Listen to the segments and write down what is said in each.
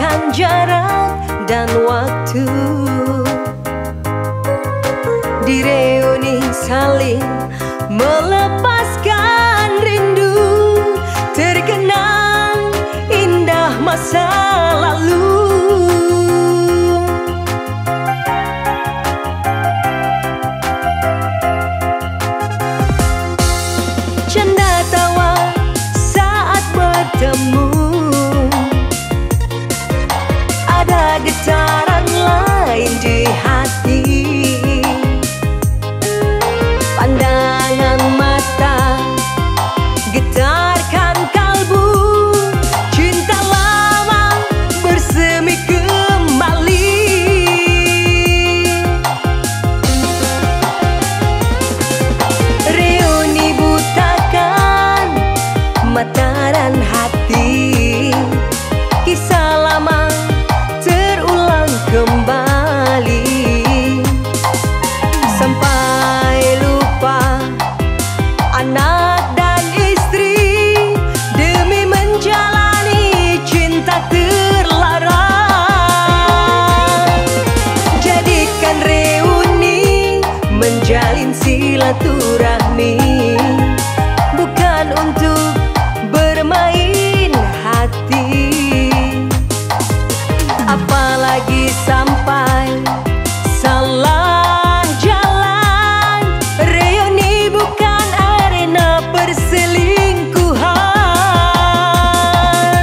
Menyamakan jarak dan waktu, di reuni saling melepaskan rindu, terkenang indah masa lalu. Canda tawa saat bertemu, ada getaran lain di hati. Pandangan mata getarkan kalbu, cinta lama bersemi kembali. Reuni butakan mata dan hati, kisah lama terulang kembali, sampai lupa anak dan istri demi menjalani cinta terlarang. Jadikan reuni menjalin silaturahmi, bukan untuk bermain hati, apalagi sampai salah jalan. Reuni bukan arena perselingkuhan.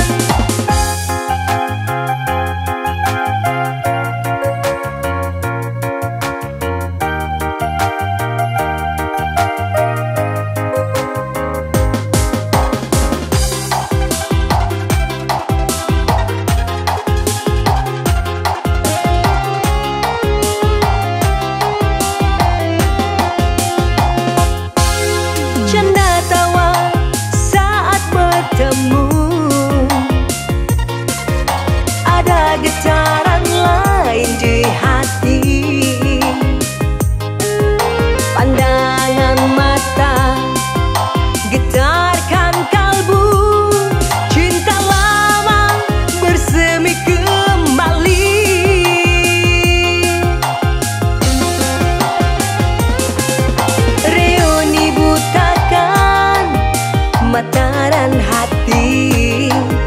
Canda tawa saat bertemu, ada getaran lain di hati. Pandangan mata getarkan kalbu, cinta lama bersemi kembali. Reuni butakan mata dan hati,